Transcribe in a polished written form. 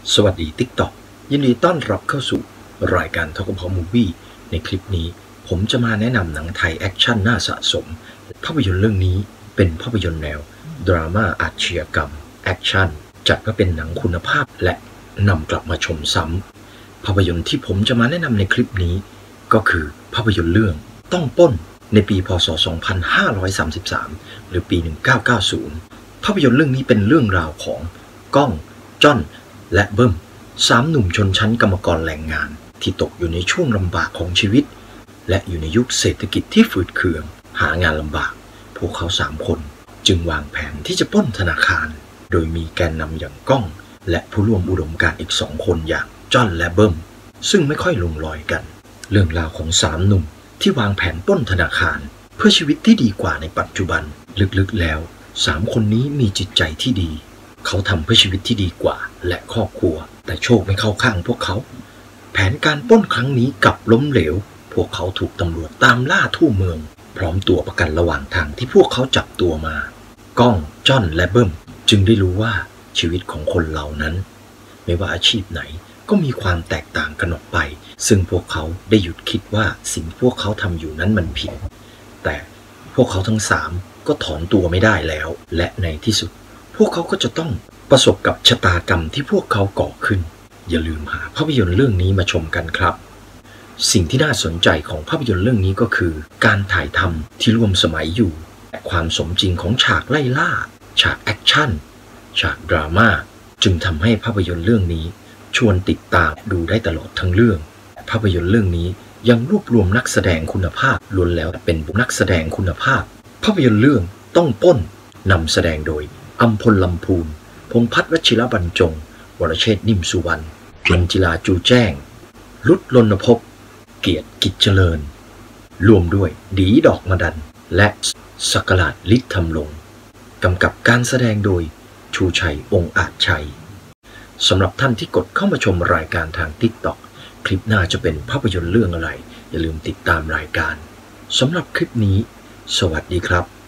สวัสดี TikTok ยินดีต้อนรับเข้าสู่รายการทกพ.มูฟวี่ในคลิปนี้ผมจะมาแนะนำหนังไทยแอคชั่นน่าสะสมภาพยนตร์เรื่องนี้เป็นภาพยนตร์แนวดราม่าอาชญากรรมแอคชั่นจัดว่าเป็นหนังคุณภาพและนำกลับมาชมซ้ำภาพยนตร์ที่ผมจะมาแนะนำในคลิปนี้ก็คือภาพยนตร์เรื่องต้องปล้นในปีพ.ศ. 2533 หรือปี 1990 ภาพยนตร์เรื่องนี้เป็นเรื่องราวของก้องจ้อนและเบิ้มสามหนุ่มชนชั้นกรรมกรแรงงานที่ตกอยู่ในช่วงลำบากของชีวิตและอยู่ในยุคเศรษฐกิจที่ฝืดเคืองหางานลำบากพวกเขา3 คนจึงวางแผนที่จะปล้นธนาคารโดยมีแกนนำอย่างก้องและผู้ร่วมอุดมการณ์อีก2 คนอย่างจ้อนและเบิ้มซึ่งไม่ค่อยลงรอยกันเรื่องราวของ3 หนุ่มที่วางแผนปล้นธนาคารเพื่อชีวิตที่ดีกว่าในปัจจุบันลึกๆแล้ว3 คนนี้มีจิตใจที่ดีเขาทำเพื่อชีวิตที่ดีกว่าและครอบครัวแต่โชคไม่เข้าข้างพวกเขาแผนการปล้นครั้งนี้กลับล้มเหลวพวกเขาถูกตำรวจตามล่าทั่วเมืองพร้อมตัวประกันระหว่างทางที่พวกเขาจับตัวมาก้องจ้อนและเบิ้มจึงได้รู้ว่าชีวิตของคนเหล่านั้นไม่ว่าอาชีพไหนก็มีความแตกต่างกันออกไปซึ่งพวกเขาได้หยุดคิดว่าสิ่งที่พวกเขาทำอยู่นั้นมันผิดแต่พวกเขาทั้ง3ก็ถอนตัวไม่ได้แล้วและในที่สุดพวกเขาก็จะต้องประสบกับชะตากรรมที่พวกเขาก่อขึ้นอย่าลืมหาภาพยนตร์เรื่องนี้มาชมกันครับสิ่งที่น่าสนใจของภาพยนตร์เรื่องนี้ก็คือการถ่ายทำที่ร่วมสมัยอยู่และความสมจริงของฉากไล่ล่าฉากแอคชั่นฉากดราม่าจึงทำให้ภาพยนตร์เรื่องนี้ชวนติดตามดูได้ตลอดทั้งเรื่องภาพยนตร์เรื่องนี้ยังรวบรวมนักแสดงคุณภาพล้วนแล้วเป็นนักแสดงคุณภาพภาพยนตร์เรื่องต้องปล้นนำแสดงโดยอัมพล ลำพูนพงษ์พัฒน์ วชิรบรรจงวรเชษฐ์ นิ่มสุวรรณรัญจิรา จูแจ้งรุต รณภพเกียรติ กิจเจริญรวมด้วยดีดอกมะดันและศักราช ฤทธิ์ธรรมรงค์กำกับการแสดงโดยชูชัย องค์อาจชัยสำหรับท่านที่กดเข้ามาชมรายการทาง TikTok คลิปหน้าจะเป็นภาพยนตร์เรื่องอะไรอย่าลืมติดตามรายการสำหรับคลิปนี้สวัสดีครับ